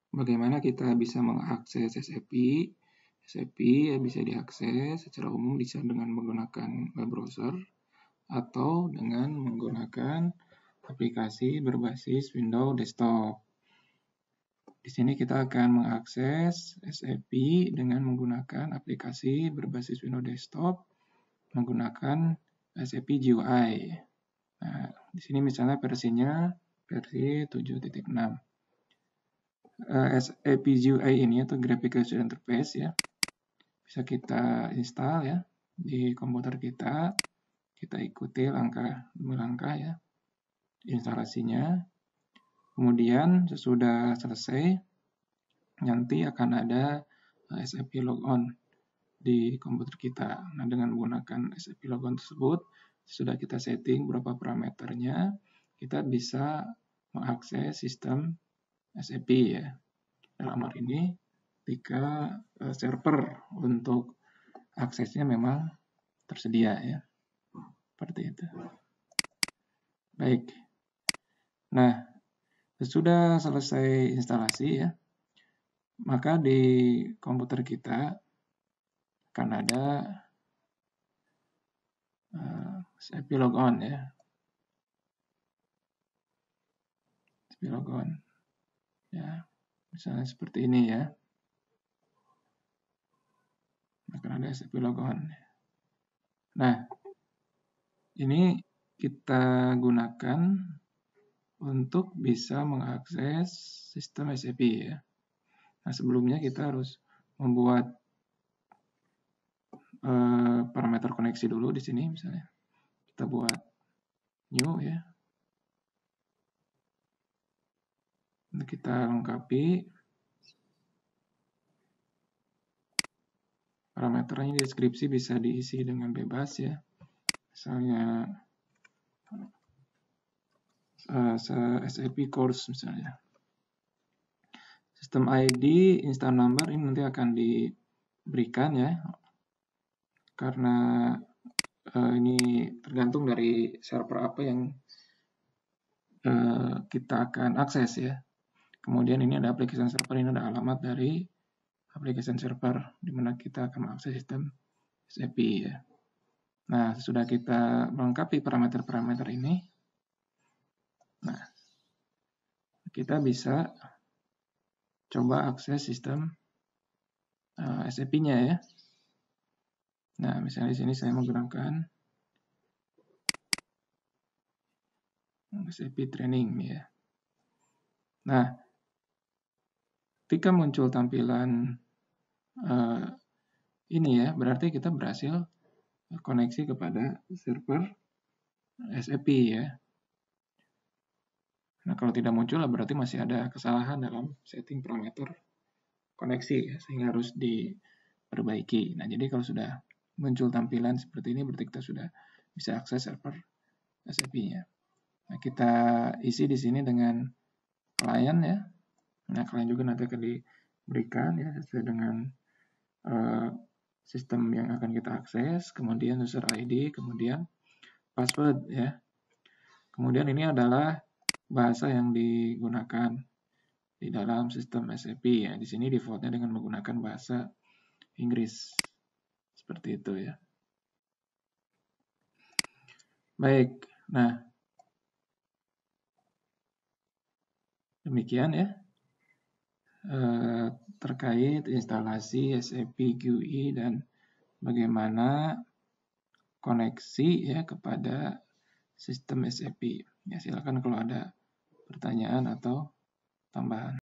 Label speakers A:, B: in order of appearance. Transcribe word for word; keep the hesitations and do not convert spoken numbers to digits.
A: bagaimana kita bisa mengakses S A P. S A P ya bisa diakses secara umum bisa dengan menggunakan web browser atau dengan menggunakan aplikasi berbasis Windows desktop. Di sini kita akan mengakses S A P dengan menggunakan aplikasi berbasis Windows desktop menggunakan S A P G U I. Nah, di sini misalnya versinya versi tujuh titik enam. S A P G U I ini atau Graphical User Interface ya, bisa kita install ya di komputer kita. Kita ikuti langkah demi langkah ya instalasinya. Kemudian sesudah selesai, nanti akan ada S A P logon di komputer kita. Nah, dengan menggunakan S A P logon tersebut, sudah kita setting berapa parameternya, kita bisa mengakses sistem S A P ya. Dalam hal ini, ketika server untuk aksesnya memang tersedia ya. Seperti itu. Baik. Nah, sesudah selesai instalasi ya, maka di komputer kita akan ada uh, S A P logon ya. S A P logon. Ya, misalnya seperti ini ya. Akan ada S A P logon. Nah, ini kita gunakan untuk bisa mengakses sistem S A P ya. Nah, sebelumnya kita harus membuat uh, parameter koneksi dulu di sini misalnya. Kita buat new ya. Untuk kita lengkapi parameternya, di deskripsi bisa diisi dengan bebas ya. Misalnya uh, S A P course misalnya. Sistem I D, instance number ini nanti akan diberikan ya. Karena uh, ini tergantung dari server apa yang uh, kita akan akses ya. Kemudian ini ada application server, ini ada alamat dari application server di mana kita akan mengakses sistem S A P ya. Nah, sudah kita melengkapi parameter-parameter ini, nah kita bisa coba akses sistem uh, S A P-nya ya. Nah, misalnya di sini saya menggunakan S A P training ya. Nah, ketika muncul tampilan uh, ini ya, berarti kita berhasil koneksi kepada server S A P ya. Nah, kalau tidak muncul berarti masih ada kesalahan dalam setting parameter koneksi ya, sehingga harus diperbaiki. Nah, jadi kalau sudah muncul tampilan seperti ini berarti kita sudah bisa akses server S A P-nya. Nah, kita isi di sini dengan klien ya. Nah, klien juga nanti akan diberikan ya sesuai dengan uh, sistem yang akan kita akses, kemudian user I D, kemudian password ya. Kemudian ini adalah bahasa yang digunakan di dalam sistem S A P ya. Di sini defaultnya dengan menggunakan bahasa Inggris. Seperti itu ya. Baik, nah demikian ya eh, terkait instalasi S A P G U I dan bagaimana koneksi ya kepada sistem S A P. Ya, silakan kalau ada pertanyaan atau tambahan.